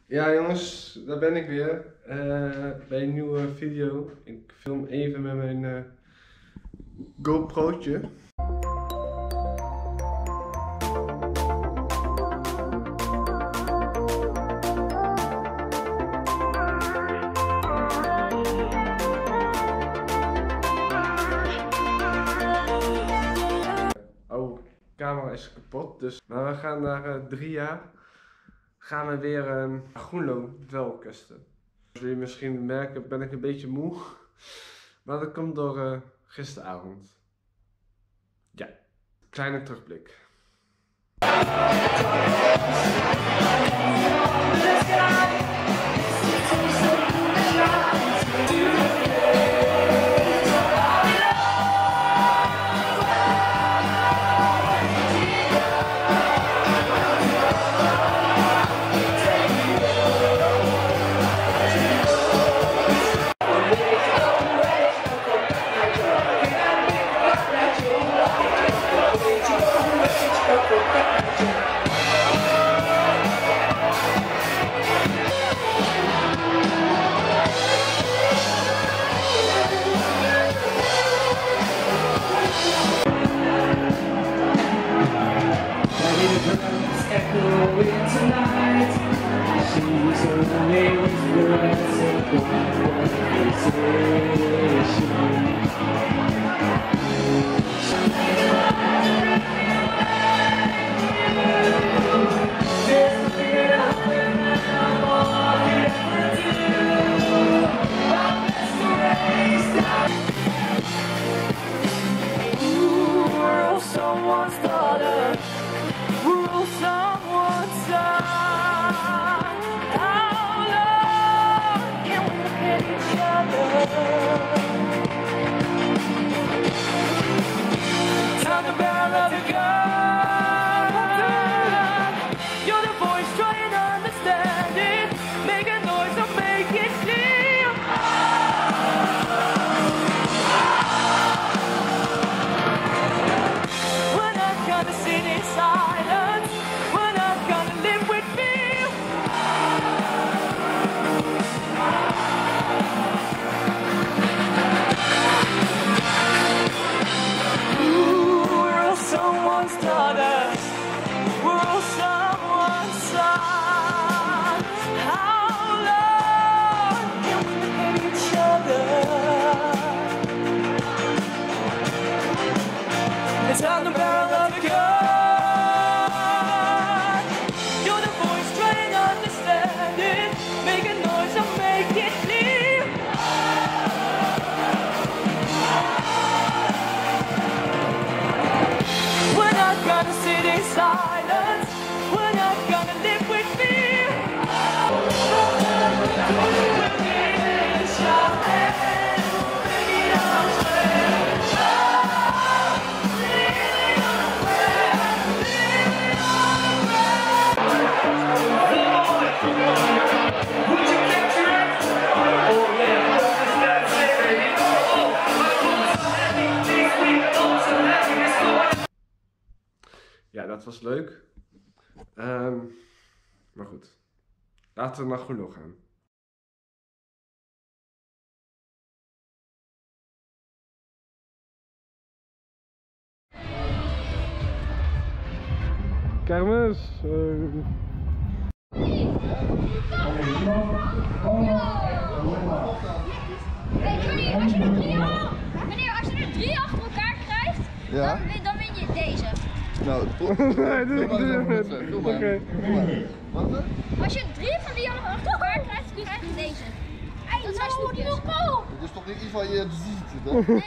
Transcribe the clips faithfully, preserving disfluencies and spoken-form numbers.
Ja jongens, daar ben ik weer uh, bij een nieuwe video. Ik film even met mijn uh, GoPro'tje. Oh, de camera is kapot, dus maar we gaan na uh, drie jaar gaan we weer um, Groenlo dwelkusten. Zoals jullie misschien merken ben ik een beetje moe, maar dat komt door uh, gisteravond. Ja, kleine terugblik. Ja, dat was leuk. Um, maar goed, laten we naar Groenlo gaan. Kermis. Uh... Hey Johnny, als je er drie, meneer, als je er drie achter elkaar krijgt, ja? dan, dan win je deze. Nou, toch? Nee, doe het. Oké. Wat? Als je drie van die achter elkaar krijgt, krijg je deze. Hey, dat zijn snoepjes. Het is toch niet iets wat je ziet, hè? Nee.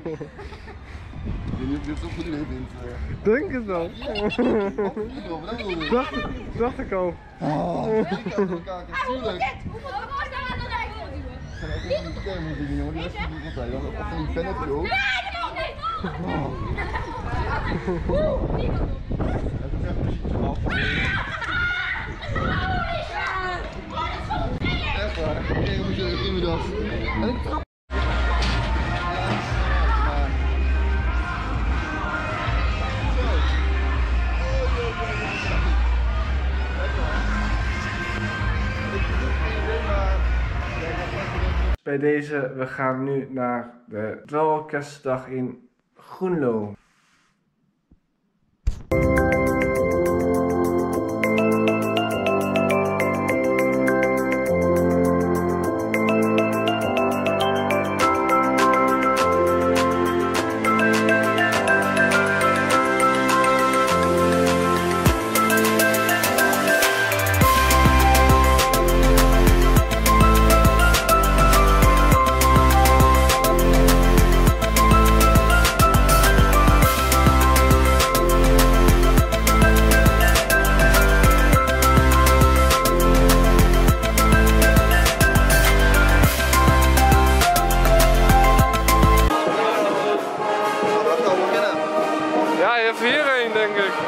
Je hebt toch goed in het. Denk het wel. Dacht, dacht ik al. Oh, ik kan elkaar natuurlijk. Hoeveel was daar aan de rij? Ik ga even niet kermen dingen, jongen. Die rest van die altijd. Dan van die pen heb je ook. Nee, dat mag niet! Dat is echt precies af. Echt waar. Kijk, moet je in mijn dag. En ik trap. bij deze, we gaan nu naar de Dweilorkestdag in Groenlo. Ja, even hierheen denk ik.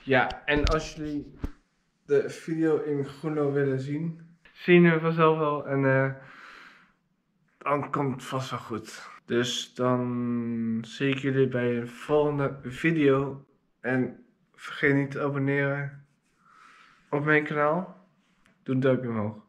Ja, en als jullie de video in Groenlo willen zien, zien we vanzelf wel. En uh, dan komt het vast wel goed. Dus dan zie ik jullie bij een volgende video. En vergeet niet te abonneren op mijn kanaal. Doe een duimpje omhoog.